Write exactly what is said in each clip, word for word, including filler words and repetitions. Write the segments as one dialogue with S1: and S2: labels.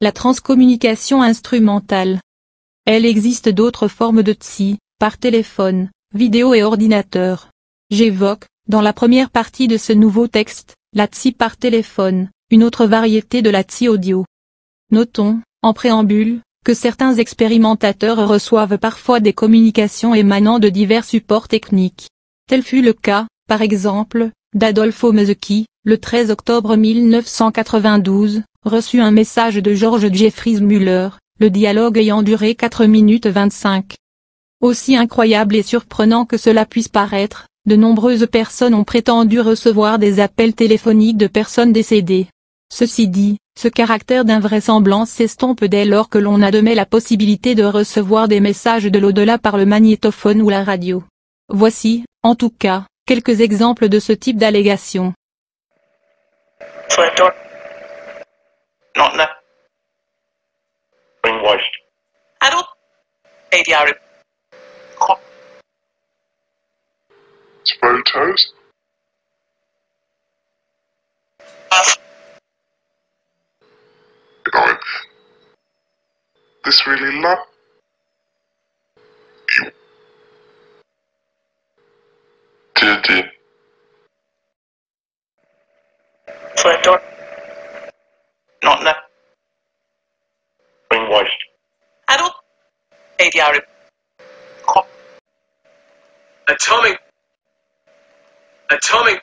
S1: la transcommunication instrumentale. Elle existe d'autres formes de T S I, par téléphone, vidéo et ordinateur. J'évoque, dans la première partie de ce nouveau texte, la T S I par téléphone, une autre variété de la T S I audio. Notons, en préambule, que certains expérimentateurs reçoivent parfois des communications émanant de divers supports techniques. Tel fut le cas, par exemple, d'Adolfo Mezeki, le treize octobre mille neuf cent quatre-vingt-douze, reçut un message de George Jeffries Müller, le dialogue ayant duré quatre minutes vingt-cinq. Aussi incroyable et surprenant que cela puisse paraître, de nombreuses personnes ont prétendu recevoir des appels téléphoniques de personnes décédées. Ceci dit, ce caractère d'invraisemblance s'estompe dès lors que l'on admet la possibilité de recevoir des messages de l'au-delà par le magnétophone ou la radio. Voici, en tout cas, quelques exemples de ce type d'allégations.
S2: Photos. Going, this really love you. Did it? Photo. Not now. Brainwashed. Adult. A D R. Atomic. Atomic.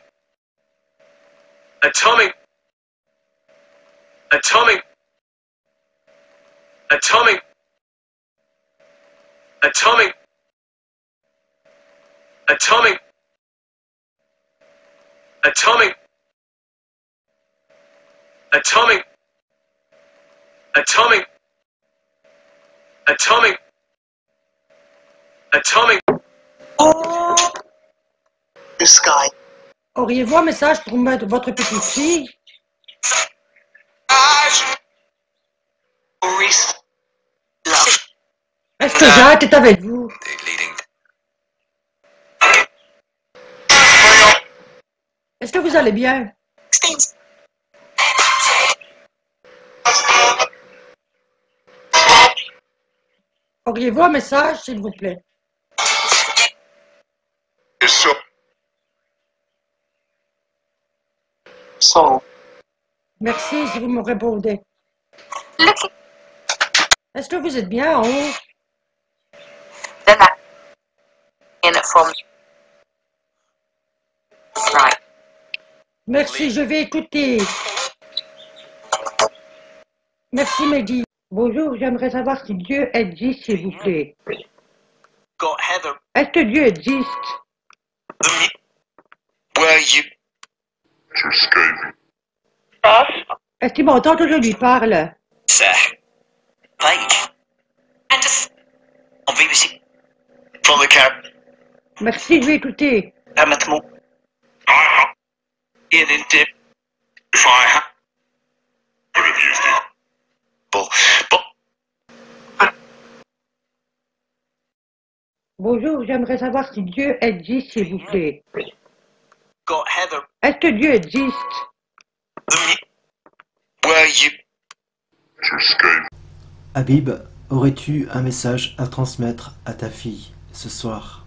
S2: Atomic. Atomic. Atomic. Atomic. Atomic. Atomic. Atomic. Atomic. Atomic. Atomic. Oh. The sky.
S3: Auriez-vous un message pour mettre votre petite fille? Est-ce que Jacques est avec vous? Est-ce que vous allez bien? Auriez-vous un message, s'il vous plaît?
S2: So.
S3: Merci si vous me répondez. Est-ce que vous êtes bien en haut? Merci, je vais écouter. Merci, Maggie. Bonjour, j'aimerais savoir si Dieu existe, s'il vous plaît. Est-ce que Dieu existe? Est-ce qu'il m'entend que je lui parle? Merci, je vais écouter. Bonjour, j'aimerais savoir si Dieu existe, s'il vous plaît. Est-ce que Dieu existe?
S4: Habib, aurais-tu un message à transmettre à ta fille ce soir?